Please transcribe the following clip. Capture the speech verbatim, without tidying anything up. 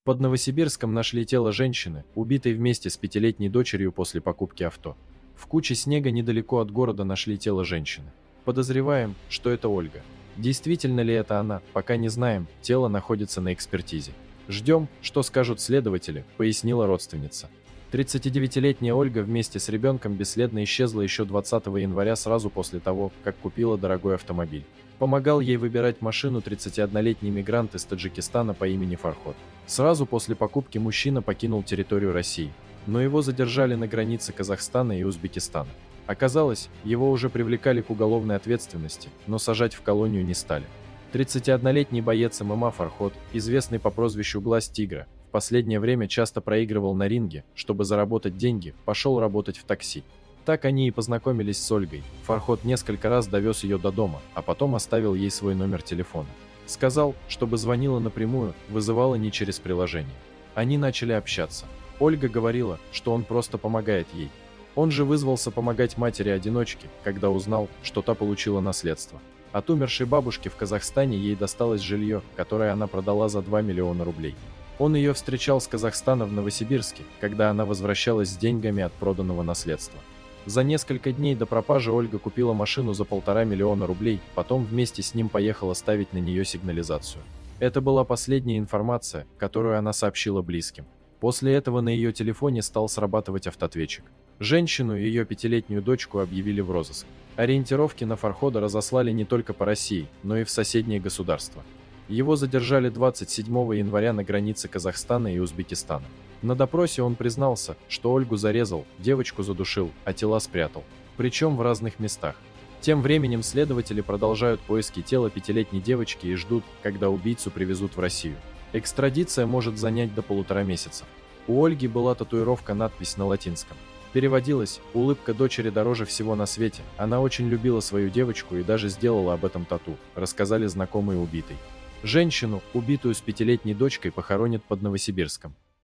Под Новосибирском нашли тело женщины, убитой вместе с пятилетней дочерью после покупки авто. В куче снега недалеко от города нашли тело женщины. Подозреваем, что это Ольга. Действительно ли это она, пока не знаем, тело находится на экспертизе. Ждем, что скажут следователи, пояснила родственница. тридцатидевятилетняя Ольга вместе с ребенком бесследно исчезла еще двадцатого января сразу после того, как купила дорогой автомобиль. Помогал ей выбирать машину тридцатиоднолетний мигрант из Таджикистана по имени Фарход. Сразу после покупки мужчина покинул территорию России, но его задержали на границе Казахстана и Узбекистана. Оказалось, его уже привлекали к уголовной ответственности, но сажать в колонию не стали. тридцатиоднолетний боец ММА Фарход, известный по прозвищу Глаз Тигра, в последнее время часто проигрывал на ринге, чтобы заработать деньги, пошел работать в такси. Так они и познакомились с Ольгой. Фарход несколько раз довез ее до дома, а потом оставил ей свой номер телефона. Сказал, чтобы звонила напрямую, вызывала не через приложение. Они начали общаться. Ольга говорила, что он просто помогает ей. Он же вызвался помогать матери-одиночке, когда узнал, что та получила наследство. От умершей бабушки в Казахстане ей досталось жилье, которое она продала за два миллиона рублей. Он ее встречал с Казахстана в Новосибирске, когда она возвращалась с деньгами от проданного наследства. За несколько дней до пропажи Ольга купила машину за полтора миллиона рублей, потом вместе с ним поехала ставить на нее сигнализацию. Это была последняя информация, которую она сообщила близким. После этого на ее телефоне стал срабатывать автоответчик. Женщину и ее пятилетнюю дочку объявили в розыск. Ориентировки на Фархода разослали не только по России, но и в соседние государства. Его задержали двадцать седьмого января на границе Казахстана и Узбекистана. На допросе он признался, что Ольгу зарезал, девочку задушил, а тела спрятал. Причем в разных местах. Тем временем следователи продолжают поиски тела пятилетней девочки и ждут, когда убийцу привезут в Россию. Экстрадиция может занять до полутора месяцев. У Ольги была татуировка-надпись на латинском. Переводилась: «Улыбка дочери дороже всего на свете». Она очень любила свою девочку и даже сделала об этом тату, рассказали знакомые убитой. Женщину, убитую с пятилетней дочкой, похоронят под Новосибирском.